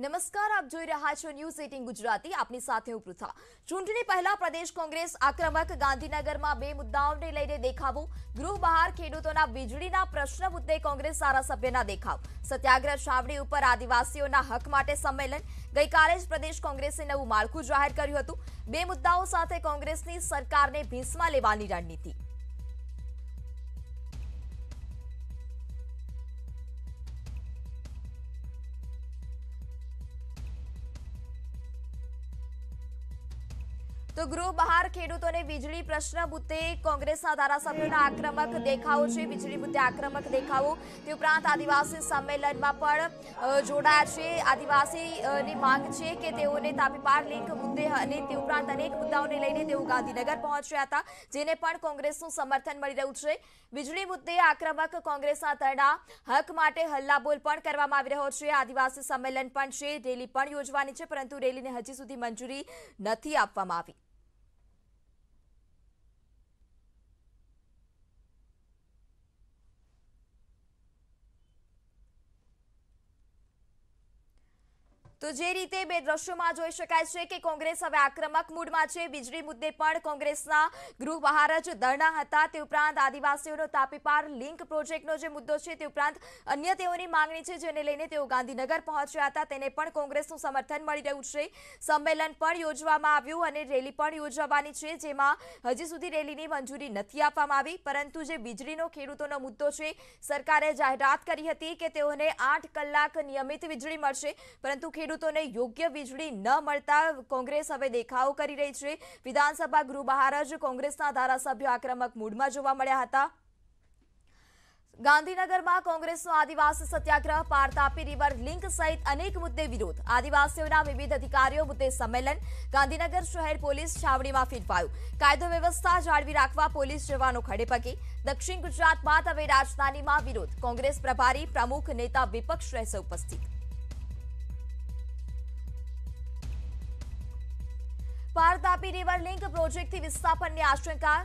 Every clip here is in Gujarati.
નમસ્કાર, આપ જોઈ રહ્યા છો ન્યૂઝ 18 ગુજરાતી. આપની સાથે હું પૃથા. ચૂંટણી પહેલા પ્રદેશ કોંગ્રેસ આક્રમક. ગાંધીનગરમાં બે મુદ્દાઓને લઈને દેખાવો. ગૃહ બહાર ખેડૂતોના વીજળીના પ્રશ્ન મુદ્દે કોંગ્રેસ ધારાસભ્યના દેખાવ. સત્યાગ્રહ છાવણી ઉપર આદિવાસીઓના હક માટે સંમેલન. ગઈકાલે જ પ્રદેશ કોંગ્રેસે નવું માળખું જાહેર કર્યું હતું. બે મુદ્દાઓ સાથે કોંગ્રેસની સરકારને ભીંસમાં લેવાની રણનીતિ. તો ગૃહ બહાર ખેડૂતોને વીજળી પ્રશ્ન મુદ્દે કોંગ્રેસના ધારાસભ્યોના આક્રમક દેખાવો છે. વીજળી મુદ્દે આક્રમક દેખાવો. તે ઉપરાંત આદિવાસી સંમેલનમાં પણ જોડાયા છે. આદિવાસીની માંગ છે કે તેઓને તાપી પાર લિંક મુદ્દે અને તે ઉપરાંત અનેક મુદ્દાઓને લઈને તેઓ ગાંધીનગર પહોંચ્યા હતા, જેને પણ કોંગ્રેસનું સમર્થન મળી રહ્યું છે. વીજળી મુદ્દે આક્રમક કોંગ્રેસના ધરણા. હક માટે હલ્લાબોલ પણ કરવામાં આવી રહ્યો છે. આદિવાસી સંમેલન પણ છે, રેલી પણ યોજવાની છે, પરંતુ રેલીને હજી સુધી મંજૂરી નથી આપવામાં આવી. તો જે રીતે બે દ્રશ્યોમાં જોઈ શકાય છે કે કોંગ્રેસ હવે આક્રમક મૂડમાં છે. વીજળી મુદ્દે પણ કોંગ્રેસના ગૃહ બહાર જ ધરણા હતા. તે ઉપરાંત આદિવાસીઓનો તાપી પાર લિંક પ્રોજેક્ટનો જે મુદ્દો છે, તે ઉપરાંત અન્ય તેઓની માંગણી છે, જેને લઈને તેઓ ગાંધીનગર પહોંચ્યા હતા. તેને પણ કોંગ્રેસનું સમર્થન મળી રહ્યું છે. સંમેલન પણ યોજવામાં આવ્યું અને રેલી પણ યોજવાની છે, જેમાં હજી સુધી રેલીની મંજૂરી નથી આપવામાં આવી. પરંતુ જે વીજળીનો ખેડૂતોનો મુદ્દો છે, સરકારે જાહેરાત કરી હતી કે તેઓને 8 કલાક નિયમિત વીજળી મળશે, પરંતુ ખેડૂતોને યોગ્ય વીજળી ન મળતા કોંગ્રેસ હવે દેખાવો કરી રહી છે. વિધાનસભા ગૃહ બહાર જ કોંગ્રેસના ધારાસભ્યો આક્રમક મૂડમાં જોવા મળ્યા હતા. ગાંધીનગરમાં કોંગ્રેસનો આદિવાસી સત્યાગ્રહ. પાર તાપી રિવર લિંક સહિત અનેક મુદ્દે વિરોધ. આદિવાસીઓના વિવિધ અધિકારીઓ મુદ્દે સંમેલન. ગાંધીનગર શહેર પોલીસ છાવણીમાં ફેરવાયું. કાયદો વ્યવસ્થા જાળવી રાખવા પોલીસ જવાનો ખડેપગે. દક્ષિણ ગુજરાત બાદ હવે રાજધાનીમાં વિરોધ. કોંગ્રેસ પ્રભારી, પ્રમુખ, નેતા, વિપક્ષ રહેશે ઉપસ્થિત. પાર તાપી રિવર લિંક પ્રોજેક્ટથી વિસ્થાપનની આશંકા.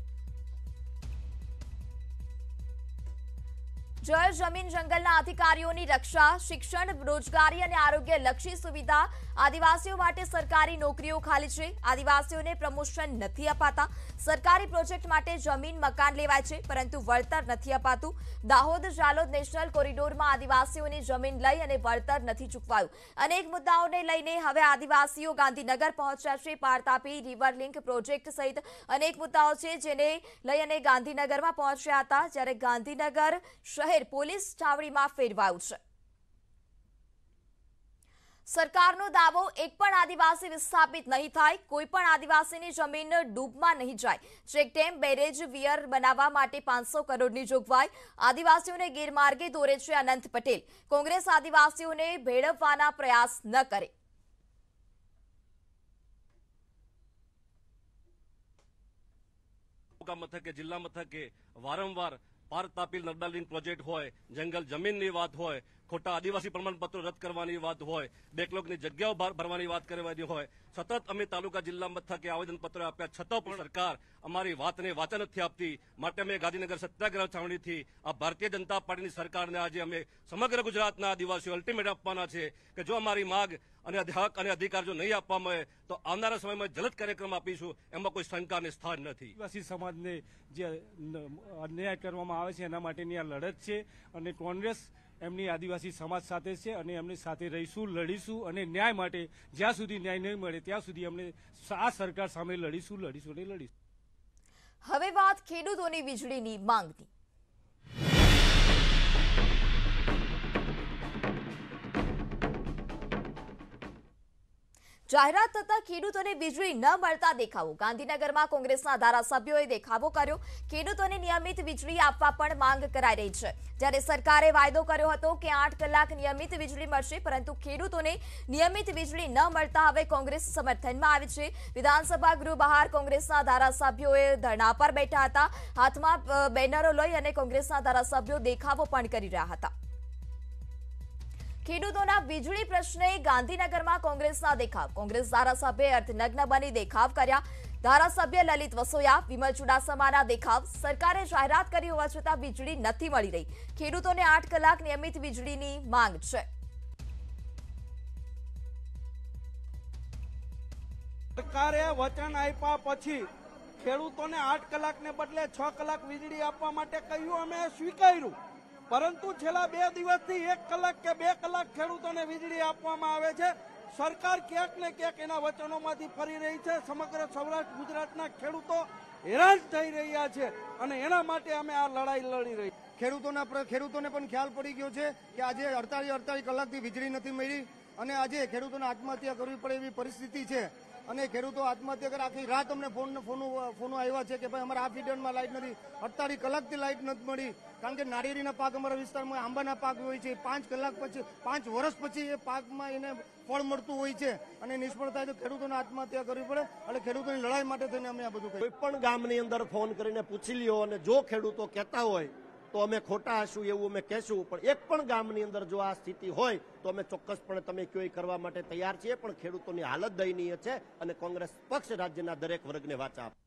જળ, જમીન, જંગલના અધિકારીઓની રક્ષા. શિક્ષણ, રોજગારી અને આરોગ્ય લક્ષી સુવિધા. આદિવાસીઓ માટે સરકારી નોકરીઓ ખાલી છે. આદિવાસીઓને પ્રમોશન નથી અપાતા. સરકારી પ્રોજેક્ટ માટે જમીન, મકાન લેવાય છે, પરંતુ વળતર નથી અપાતું. દાહોદ જાલોદ નેશનલ કોરિડોરમાં આદિવાસીઓની જમીન લઈ અને વળતર નથી ચૂકવાયું. અનેક મુદ્દાઓને લઈને હવે આદિવાસીઓ ગાંધીનગર પહોંચ્યા છે. પાર તાપી રિવર લિંક પ્રોજેક્ટ સહિત અનેક મુદ્દાઓ છે, જેને લઈ અને ગાંધીનગરમાં પહોંચ્યા હતા. જ્યારે ગાંધીનગર શહેર પોલીસ છાવણીમાં ફેરવાયું છે. સરકારનો દાવો, એક પણ આદિવાસી વિસ્થાપિત નહીં થાય. કોઈ પણ આદિવાસીની જમીન ડૂબમાં નહીં જાય. ચેકડેમ, બેરેજ, વિયર બનાવવા માટે 500 કરોડની જોગવાઈ. આદિવાસીઓને ગેરમાર્ગે દોરે છે અનંત પટેલ. કોંગ્રેસ આદિવાસીઓને ભેળવવાના પ્રયાસ ન કરે. મથકે, જિલ્લા મથકે વારંવાર પાર તાપી નર્મદા લિંક પ્રોજેક્ટ હોય, જંગલ જમીનની વાત હોય, ખોટા આદિવાસી પ્રમાણપત્રો રદ કરવાની વાત હોય, બેકલોગની જગ્યાઓ ભરવાની વાત કરવાની હોય, સતત અમે તાલુકા જિલ્લા મથકે આવેદનપત્રો આપ્યા છતાં પણ સરકાર અમારી વાતને વાચા નથી આપતી. માટે અમે ગાંધીનગર સત્યાગ્રહ છાવણીથી આ ભારતીય જનતા પાર્ટીની સરકારને આજે અમે સમગ્ર ગુજરાતના આદિવાસીઓ અલ્ટિમેટ આપવાના છે કે જો અમારી માંગ અને હક અને અધિકાર જો નહીં આપવામાં આવે તો આવનારા સમયમાં જલદ કાર્યક્રમ આપીશું. એમાં કોઈ શંકાને સ્થાન નથી. આદિવાસી સમાજને જે અન્યાય કરવામાં આવે છે એના માટેની આ લડત છે અને કોંગ્રેસ એમની આદિવાસી સમાજ સાથે છે અને એમની સાથે રહીશું, લડીશું અને ન્યાય માટે જ્યાં સુધી ન્યાય નહીં મળે ત્યાં સુધી અમને આ સરકાર સામે લડીશું અને લડીશું. હવે વાત ખેડૂતોની વીજળીની માંગની. જાહેરાત થતા ખેડૂતોને વીજળી ન મળતા દેખાવો. ગાંધીનગરમાં કોંગ્રેસના ધારાસભ્યોએ દેખાવો કર્યો. ખેડૂતોને નિયમિત વીજળી આપવા પણ માંગ કરાઈ રહી છે. જ્યારે સરકારે વાયદો કર્યો હતો કે 8 કલાક નિયમિત વીજળી મળશે, પરંતુ ખેડૂતોને નિયમિત વીજળી ન મળતા હવે કોંગ્રેસ સમર્થનમાં આવી છે. વિધાનસભા ગૃહ બહાર કોંગ્રેસના ધારાસભ્યોએ ધરણા પર બેઠા હતા. હાથમાં બેનરો લઈ અને કોંગ્રેસના ધારાસભ્યો દેખાવો પણ કરી રહ્યા હતા. ખેડૂતોના વીજળી પ્રશ્ને ગાંધીનગરમાં કોંગ્રેસના દેખાવ. કોંગ્રેસ ધારાસભ્યે અર્થનગ્ન બની દેખાવ કર્યા. ધારાસભ્ય લલિત વસોયા, વિમલ ચુડાસમાના દેખાવ. સરકારે જાહેરાત કરી હોવા છતાં વીજળી નથી મળી રહી. ખેડૂતોને 8 કલાક નિયમિત વીજળીની માંગ છે. સરકારે વચન આપ્યા પછી ખેડૂતોને 8 કલાકને બદલે 6 કલાક વીજળી આપવા માટે કહ્યું, અમે સ્વીકાર્યું, પરંતુ છેલ્લા 2 દિવસથી 1 કલાક કે 2 કલાક ખેડૂતોને વીજળી આપવામાં આવે છે। સરકાર ક્યાંક ને ક્યાંક એના વચનોમાંથી ફરી રહી છે। સમગ્ર સૌરાષ્ટ્ર ગુજરાતના ખેડૂતો હેરાન થઈ રહ્યા છે અને એના માટે અમે આ લડાઈ લડી રહી। ખેડૂતોને પણ ખ્યાલ પડી ગયો છે કે આજે 48 કલાકથી વીજળી નથી મળી અને આજે ખેડૂતોને આત્મહત્યા કરવી પડે એવી પરિસ્થિતિ છે અને ખેડૂતો આત્મહત્યા કરે। આખી રાત અમને ફોનો આવ્યા છે કે ભાઈ અમારા આ ફીડરમાં લાઇટ નથી, 48 કલાકથી લાઇટ નથી મળી, કારણ કે નારિયેળીના પાક અમારા વિસ્તારમાં આંબાના પાક હોય છે, 5 કલાક પછી 5 વર્ષ પછી એ પાકમાં એને ફળ મળતું હોય છે અને નિષ્ફળ થાય તો ખેડૂતોને આત્મહત્યા કરવી પડે। એટલે ખેડૂતોની લડાઈ માટે થઈને અમે આ બધું કોઈ પણ ગામની અંદર ફોન કરીને પૂછી લ્યો અને જો ખેડૂતો કહેતા હોય તો અમે ખોટા હશું એવું અમે કહેશું, પણ એક પણ ગામની અંદર જો આ સ્થિતિ હોય તો અમે ચોક્કસપણે તમે કયો એ કરવા માટે તૈયાર છીએ। પણ ખેડૂતોની હાલત દયનીય છે અને કોંગ્રેસ પક્ષ રાજ્યના દરેક વર્ગને વાચા આપે।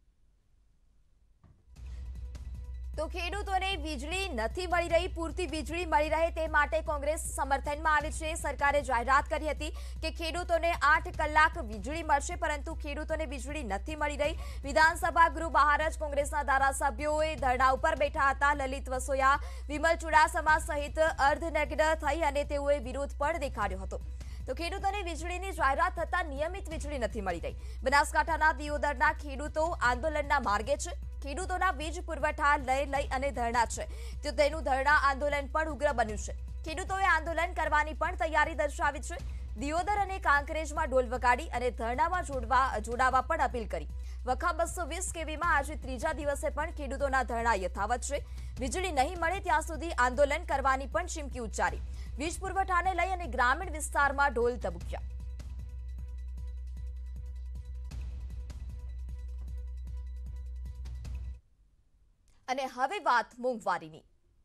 તો ખેડૂતોને વીજળી નથી મળી રહી, પૂરતી વીજળી મળી રહે તે માટે કોંગ્રેસ સમર્થનમાં આવી છે। સરકારે જાહેરાત કરી હતી કે ખેડૂતોને 8 કલાક વીજળી મળશે, પરંતુ ખેડૂતોને વીજળી નથી મળી રહી। વિધાનસભા ગૃહ બહાર જ કોંગ્રેસના ધારાસભ્યોએ ધરણા ઉપર બેઠા હતા। લલિત વસોયા, વિમલ ચુડાસમા સહિત અર્ધનગ્ન થઈ અને તેઓએ વિરોધ પણ દેખાડ્યો હતો। તો ખેડૂતોને વીજળીની જાહેરાત થતા નિયમિત વીજળી નથી મળી રહી। બનાસકાંઠાના દિયોદરના ખેડૂતો આંદોલનના માર્ગે છે। ખેડૂતોના વીજ પુરવઠા લઈ અને ધરણા છે, તો તેનું ધરણા આંદોલન પણ ઉગ્ર બન્યું છે। ખેડૂતોએ આંદોલન કરવાની પણ તૈયારી દર્શાવી છે। દિયોદર અને કાંકરેજમાં ઢોલ વગાડી અને ધરણામાં જોડાવા પણ અપીલ કરી। વખા 220 કેવીમાં આજે ત્રીજા દિવસે પણ ખેડૂતોના ધરણા યથાવત છે। વીજળી નહીં મળે ત્યાં સુધી આંદોલન કરવાની પણ ચીમકી ઉચ્ચારી। વીજ પુરવઠાને લઈ અને ગ્રામીણ વિસ્તારમાં ઢોલ ધબક્યા। અને હવે વાત મોંઘવારીની।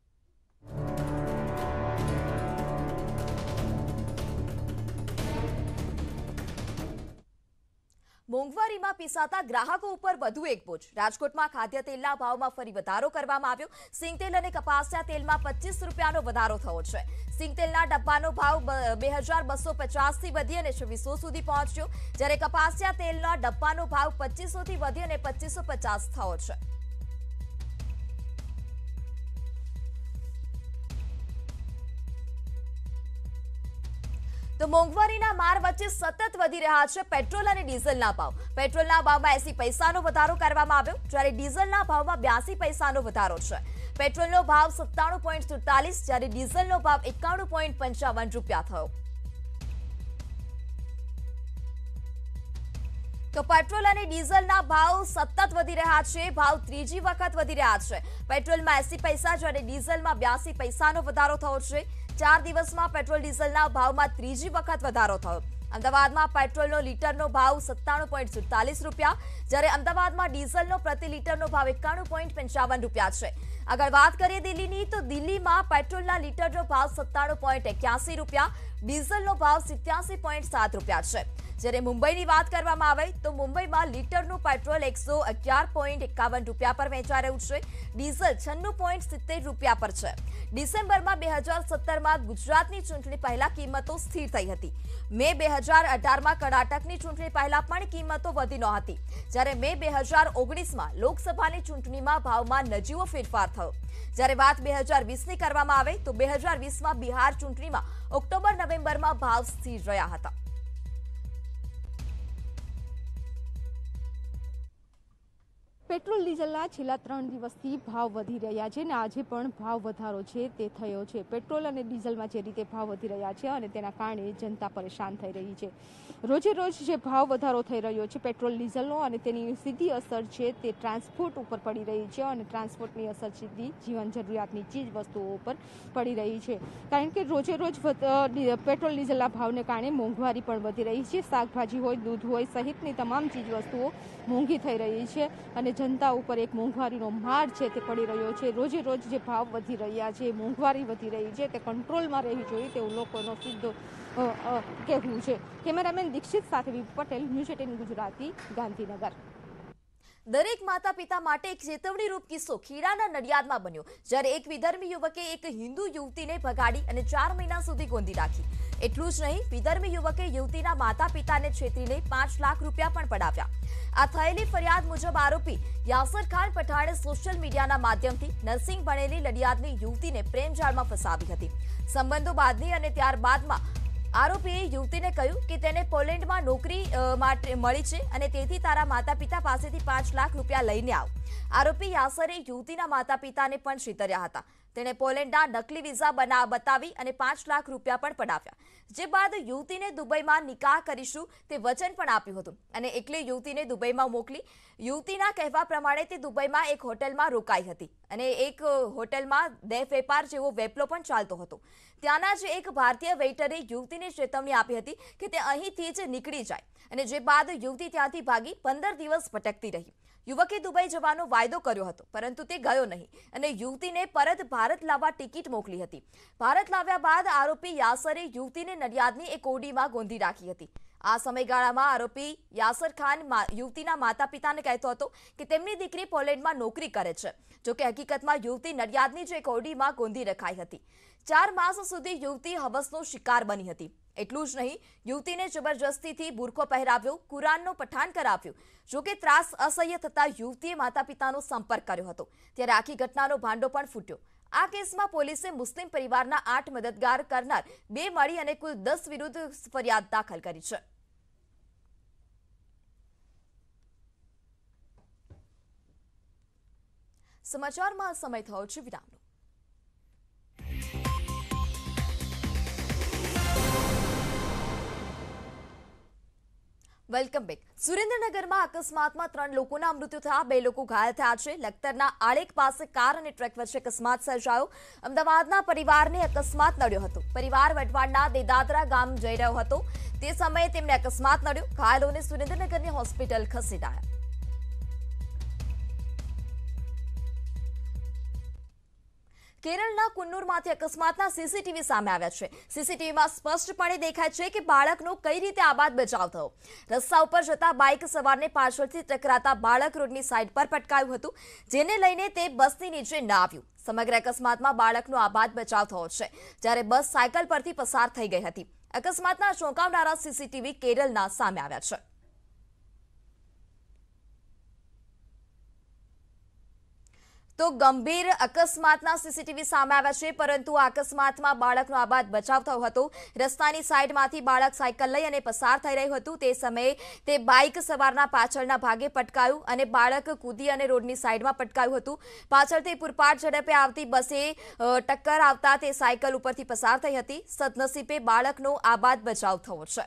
મોંઘવારીમાં પીસાતા ગ્રાહકો ઉપર વધુ એક બોજ। રાજકોટમાં ખાદ્ય તેલના ભાવમાં ફરી વધારો કરવામાં આવ્યો। સિંગતેલ અને કપાસિયા તેલમાં 25 રૂપિયાનો વધારો થયો છે। સિંગતેલના ડબ્બાનો ભાવ 2250 થી વધી અને 2600 સુધી પહોંચ્યો, જ્યારે કપાસિયા તેલના ડબ્બાનો ભાવ 2500 થી વધી અને 2550 થયો છે। તો મોંઘવારીના માર વચ્ચે સતત વધી રહ્યા છે પેટ્રોલ અને ડીઝલના ભાવ। પેટ્રોલના ભાવમાં 80 પૈસાનો વધારો કરવામાં આવ્યો, જ્યારે ડીઝલના ભાવમાં 82 પૈસાનો વધારો છે। પેટ્રોલનો ભાવ 97.47, જ્યારે ડીઝલનો ભાવ 91.55 રૂપિયા થયો। તો પેટ્રોલ અને ડીઝલના ભાવ સતત વધી રહ્યા છે। ભાવ ત્રીજી વખત વધી રહ્યા છે। પેટ્રોલમાં 80 પૈસા, જ્યારે ડીઝલમાં 82 પૈસાનો વધારો થયો છે। 4 દિવસમાં પેટ્રોલ ડીઝલના ભાવમાં ત્રીજી વખત વધારો થયો। અમદાવાદમાં પેટ્રોલનો લીટરનો ભાવ 97.47 રૂપિયા, જ્યારે અમદાવાદમાં ડીઝલનો પ્રતિ લીટરનો ભાવ 91.55 રૂપિયા છે। આગળ વાત કરીએ દિલ્હીની, તો દિલ્હીમાં પેટ્રોલના લીટરનો ભાવ 97.81 રૂપિયા, ડીઝલનો ભાવ 87.7 રૂપિયા છે। જ્યારે મુંબઈની વાત કરવામાં આવે તો મુંબઈમાં લીટરનું પેટ્રોલ 111.51 રૂપિયા પર વેચાઈ રહ્યું છે, ડીઝલ 96.70 રૂપિયા પર છે। ડિસેમ્બરમાં 2017માં ગુજરાતની ચૂંટણી પહેલા કિંમતો સ્થિર થઈ હતી। મે 2018માં કર્ણાટકની ચૂંટણી પહેલા પણ કિંમતો વધી નહોતી, જ્યારે મે 2019માં લોકસભાની ચૂંટણીમાં ભાવમાં નજીવો ફેરફાર થયો। જ્યારે વાત 2020ની કરવામાં આવે તો 2020માં બિહાર ચૂંટણીમાં ઓક્ટોબર-નવેમ્બરમાં ભાવ સ્થિર રહ્યા હતા। પેટ્રોલ ડીઝલના છેલ્લા 3 દિવસથી ભાવ વધી રહ્યા છે અને આજે પણ ભાવ વધારો છે તે થયો છે। પેટ્રોલ અને ડીઝલમાં જે રીતે ભાવ વધી રહ્યા છે અને તેના કારણે જનતા પરેશાન થઈ રહી છે। રોજે રોજ જે ભાવ વધારો થઈ રહ્યો છે પેટ્રોલ ડીઝલનો, અને તેની સીધી અસર છે તે ટ્રાન્સપોર્ટ ઉપર પડી રહી છે અને ટ્રાન્સપોર્ટની અસર સીધી જીવન જરૂરિયાતની ચીજ વસ્તુઓ ઉપર પડી રહી છે, કારણ કે રોજે રોજ પેટ્રોલ ડીઝલના ભાવને કારણે મોંઘવારી પણ વધી રહી છે। શાકભાજી હોય, દૂધ હોય સહિતની તમામ ચીજ વસ્તુઓ મોંઘી થઈ રહી છે અને જનતા ઉપર એક મોંઘવારીનો માર છે તે પડી રહ્યો છે। રોજે રોજ જે ભાવ વધી રહ્યા છે, મોંઘવારી વધી રહી છે, તે કંટ્રોલમાં રહેવી જોઈએ તેવું લોકોનો સીધો કહેવું છે। કેમેરામેન દીક્ષિત સાથે પટેલ, ન્યૂઝ 18 ગુજરાતી, ગાંધીનગર। દરેક માતા પિતા માટે એક ચેતવણીરૂપ કિસ્સો ખીરાના નડિયાદમાં બન્યો, જ્યારે એક વિધર્મી યુવકે એક હિન્દુ યુવતીને ભગાડી અને 4 મહિના સુધી ગોંધી રાખી. એટલું જ નહીં, વિધર્મી યુવકે યુવતીના માતા પિતાને છેતરીને 5 લાખ રૂપિયા પણ પડાવ્યા. આ થયેલી ફરિયાદ મુજબ આરોપી યાસર ખાન પઠાણે સોશિયલ મીડિયાના માધ્યમથી નર્સિંગ ભણેલી નડિયાદની યુવતીને પ્રેમજાળમાં ફસાવી હતી. સંબંધો બાંધી અને ત્યારબાદમાં આરોપીએ યુવતીને કહ્યું કે તેને પોલેન્ડમાં નોકરી માટે મળી છે અને તેથી તારા માતા પિતા પાસેથી 5 લાખ રૂપિયા લઈને આવ. આરોપી યાસરે યુવતીના માતા પિતાને પણ છેતર્યા હતા. તેણે પોલેન્ડના નકલી વિઝા બતાવી અને 5 લાખ રૂપિયા પણ પડાવ્યા. જે બાદ યુવતીને દુબઈમાં નિકાહ કરીશું તે વચન પણ આપ્યું હતું અને એટલે યુવતીને દુબઈમાં મોકલી. યુવતીના કહેવા પ્રમાણે તે દુબઈમાં એક હોટેલમાં રોકાઈ હતી અને એક હોટેલમાં દેહ વેપાર જેવો વેપલો પણ ચાલતો હતો. ત્યાંના જ એક ભારતીય વેઇટરે યુવતીને ચેતવણી આપી હતી કે તે અહીંથી જ નીકળી જાય અને જે બાદ યુવતી ત્યાંથી ભાગી 15 દિવસ ભટકતી રહી. યુવકે દુબઈ જવાનો વાયદો કર્યો હતો પરંતુ તે ગયો નહીં અને યુવતીને પરત ભારત લાવવા ટિકિટ મોકલી હતી. ભારત લાવ્યા બાદ આરોપી યાસરે યુવતીને નડિયાદની એક ઓડીમાં ગોંધી રાખી હતી. આ સમયગાળામાં આરોપી યાસર ખાન યુવતીના માતા પિતાને કહેતો હતો કે તેમની દીકરી પોલેન્ડમાં નોકરી કરે છે. જોકે હકીકતમાં યુવતી નડિયાદની જ એક ઓડીમાં ગોંધી રખાઈ હતી. 4 માસ સુધી યુવતી હવસનો શિકાર બની હતી. એટલું જ નહીં, યુવતીને જબરજસ્તીથી બુરખો પહેરાવ્યો, કુરાનનો પઠાણ કરાવ્યું. જોકે ત્રાસ અસહ્ય થતા યુવતીએ માતા પિતાનો સંપર્ક કર્યો હતો. ત્યારે આખી ઘટનાનો ભાંડો પણ ફૂટ્યો. આ કેસમાં પોલીસે મુસ્લિમ પરિવારના 8 મદદગાર કરનાર 2 મળી અને કુલ 10 વિરુદ્ધ ફરિયાદ દાખલ કરી છે. સમાચારમાં સમય થયો છે વિરામનો. Welcome back. સુરેન્દ્રનગરમાં અકસ્માતમાં 3 લોકોના મૃત્યુ થયા, 2 લોકો ઘાયલ થયા છે. લખતરના આળેક પાસે કાર અને ટ્રક વચ્ચે અકસ્માત સર્જાયો. અમદાવાદના પરિવારને અકસ્માત નડ્યો હતો. પરિવાર વઢવાણના દેદાદરા ગામ જઈ રહ્યો હતો. તે સમયે તેમને અકસ્માત નડ્યો. ઘાયલોને સુરેન્દ્રનગરની હોસ્પિટલ ખસેડાયા. કેરળના કુન્નુરમાંથી અકસ્માતના સીસીટીવી સામે આવ્યા છે. સીસીટીવીમાં સ્પષ્ટપણે દેખાય છે કે બાળકનો કઈ રીતે આબાદ બચાવ થયો. રસ્તા ઉપર જતા બાઇક સવારને પાછળથી ટકરાતા બાળક રોડની સાઈડ પર પટકાયું હતું, જેને લઈને તે બસની નીચે ન આવ્યું. સમગ્ર અકસ્માતમાં બાળકનો આબાદ બચાવ થયો છે, જ્યારે બસ સાયકલ પરથી પસાર થઈ ગઈ હતી. અકસ્માતના ચોંકાવનારા સીસીટીવી કેરળના સામે આવ્યા છે. તો ગંભીર અકસ્માતના સીસીટીવી સામે આવ્યા છે, પરંતુ આ અકસ્માતમાં બાળકનો આબાદ બચાવ થયો હતો. રસ્તાની સાઈડમાંથી બાળક સાયકલ લઈ અને પસાર થઈ રહ્યું હતું. તે સમયે તે બાઇક સવારના પાછળના ભાગે પટકાયું અને બાળક કૂદી અને રોડની સાઈડમાં પટકાયું હતું. પાછળથી પૂરપાટ ઝડપે આવતી બસે ટક્કર આવતા તે સાયકલ ઉપરથી પસાર થઈ હતી. સદનસીબે બાળકનો આબાદ બચાવ થયો છે.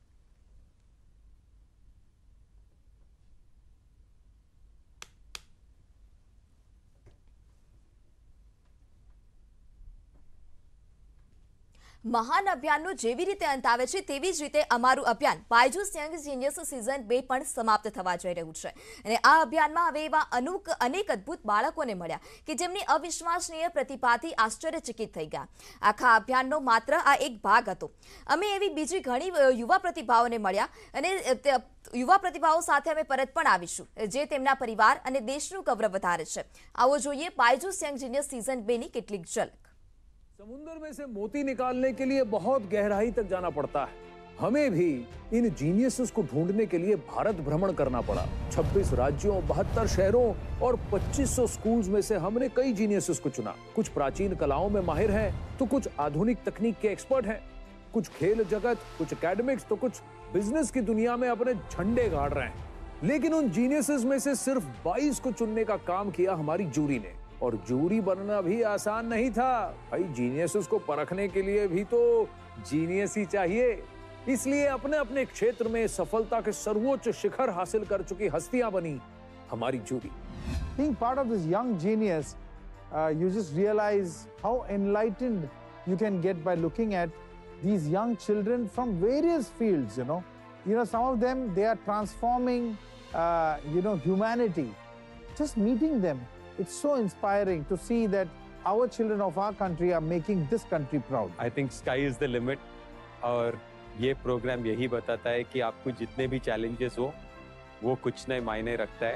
મહાન અભિયાનનો જેવી રીતે અંત આવે છે તેવી જ રીતે અમારું અભિયાન બાયજૂસ યંગ જીનિયસ સિઝન 2 પણ સમાપ્ત થવા જઈ રહ્યું છે. અને આ અભિયાનમાં હવે એવા અનેક અદ્ભુત બાળકોને મળ્યા કે જેમની અવિશ્વસનીય પ્રતિભાથી આશ્ચર્યચકિત થઈ ગયા. આખા અભિયાનનો માત્ર આ એક ભાગ હતો. અમે એવી બીજી ઘણી યુવા પ્રતિભાઓને મળ્યા અને યુવા પ્રતિભાઓ સાથે અમે પરત પણ આવીશું, જે તેમના પરિવાર અને દેશનું ગૌરવ વધારે છે. આવો જોઈએ બાયજૂસ યંગ જીનિયસ સિઝન 2 ની કેટલીક ઝલક. समुंदर में से मोती निकालने के लिए बहुत गहराई तक जाना पड़ता है. हमें भी इन जीनियसेस को ढूंढने के लिए भारत भ्रमण करना पड़ा. 26 राज्यों, 72 शहरों और 2500 स्कूल्स में से हमने कई जीनियसेस को चुना. कुछ प्राचीन कलाओं में माहिर हैं, तो कुछ आधुनिक तकनीक के एक्सपर्ट हैं. कुछ खेल जगत, कुछ एकेडमिक्स, तो कुछ बिजनेस की दुनिया में अपने झंडे गाड़ रहे हैं. लेकिन उन जीनियसेस में से सिर्फ 22 को चुनने का काम किया हमारी जूरी ने. और जूरी बनना भी आसान नहीं था भाई. जीनियस को परखने के लिए भी तो जीनियस ही चाहिए. इसलिए अपने अपने क्षेत्र में सफलता के सर्वोच्च शिखर हासिल कर चुकी हस्तियां बनी हमारी jury. Being part of this young genius, you just realize how enlightened you can get by looking at these young children from various fields. Some of them, they are transforming, humanity. Just meeting them. It's so inspiring to see that our children of our country are making this country proud. I think sky is the limit. और ये प्रोग्राम यही बताता है कि आपको जितने भी चैलेंजेस हो वो कुछ नए मायने रखता है.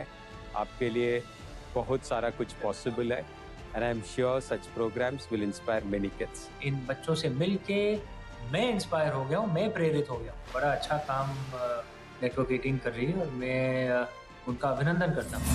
आपके लिए बहुत सारा कुछ पॉसिबल है and I am sure such programs will inspire many kids. इन बच्चों से मिलके मैं इंस्पायर हो गया हूँ, मैं प्रेरित हो गया हूँ। बड़ा अच्छा काम नेटवर्क 18 कर रही है और मैं उनका अभिनंदन करता हूँ।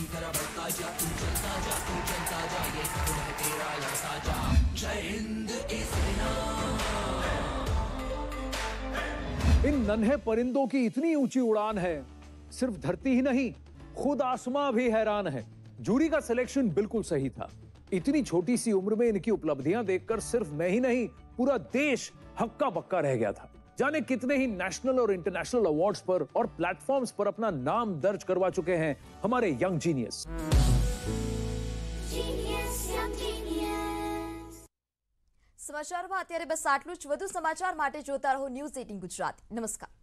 इन नन्हे परिंदों की इतनी ऊंची उड़ान है, सिर्फ धरती ही नहीं खुद आसमां भी हैरान है। जूरी का सिलेक्शन बिल्कुल सही था। इतनी छोटी सी उम्र में इनकी उपलब्धियां देखकर सिर्फ मैं ही नहीं पूरा देश हक्का बक्का रह गया था। जाने कितने ही नेशनल और इंटरनेशनल अवार्ड्स पर और प्लेटफॉर्म्स पर अपना नाम दर्ज करवा चुके हैं हमारे यंग जीनियस। સમાચારમાં અત્યારે બસ આટલું જ। વધુ સમાચાર માટે જોતા રહો ન્યૂઝ 18 ગુજરાતી। નમસ્કાર।